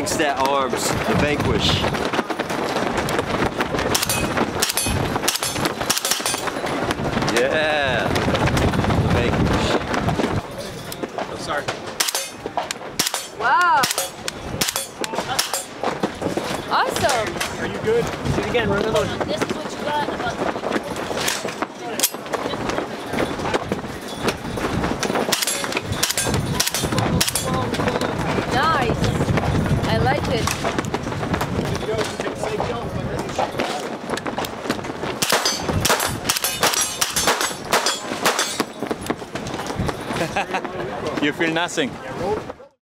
Angstadt arms, the Vanquish. Yeah, the Vanquish. Oh, sorry. Wow. Awesome. Are you good? Do it again, run another one. This is what you got about the Nice. I like it. You feel nothing.